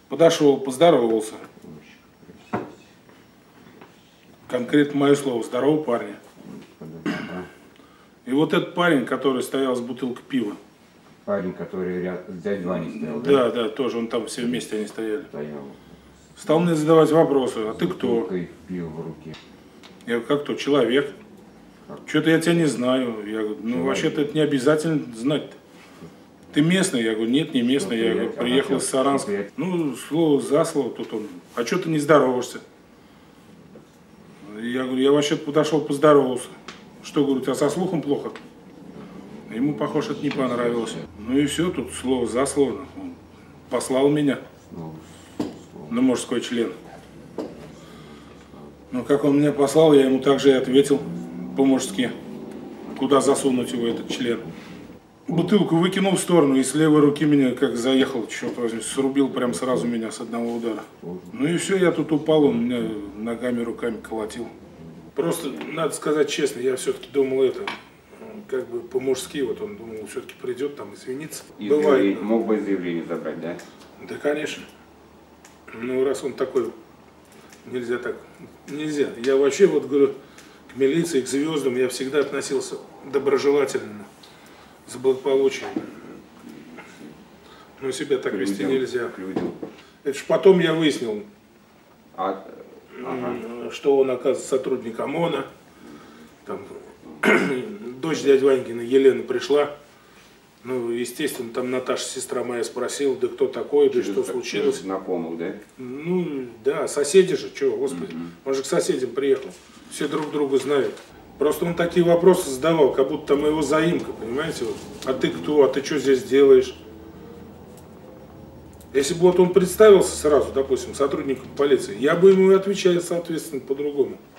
Подошел, поздоровался. Конкретно мое слово. Здорово, парни. И вот этот парень, который стоял с бутылкой пива. Парень, который рядом с дядей Ваней стоял, да? Да, тоже, он там все вместе они стояли. Стоял. Стал мне задавать вопросы, а ты кто? Пиво в руке. Я говорю, как кто? Человек. Что-то я тебя не знаю. Я говорю, ну вообще-то это не обязательно знать-то. Ты местный? Я говорю, нет, не местный. Я говорю, приехал из Саранска. Ну, слово за слово тут он. А что ты не здороваешься? Я говорю, я вообще-то подошел, поздоровался. Что, говорю, у тебя со слухом плохо? Ему, похоже, это не понравилось. Ну и все, тут слово за слово. Он послал меня на мужской член. Ну, как он меня послал, я ему также и ответил по-мужски, куда засунуть его, этот член. Бутылку выкинул в сторону, и с левой руки меня как заехал, черт возьми, срубил прям сразу меня с одного удара. Ну и все, я тут упал, он меня ногами, руками колотил. Просто, надо сказать честно, я все-таки думал это, как бы по-мужски, вот он думал, все-таки придет там извиниться. Бывает. Мог бы заявление забрать, да? Да, конечно. Ну, раз он такой, нельзя так, нельзя. Я вообще, вот говорю, к милиции, к звездам я всегда относился доброжелательно, за благополучием. Но себя так вести нельзя. Это ж потом я выяснил, что он, оказывается, сотрудник ОМОНа. Там, дочь дяди Ванькина, Елена, пришла. Ну, естественно, там Наташа, сестра моя, спросила, да кто такой, да что случилось. Знакомых, да? Ну, да, соседи же, чего, господи. Он же к соседям приехал. Все друг друга знают. Просто он такие вопросы задавал, как будто мы его заимка, понимаете? Вот. А ты кто? А ты что здесь делаешь? Если бы вот он представился сразу, допустим, сотрудником полиции, я бы ему и отвечал, соответственно, по-другому.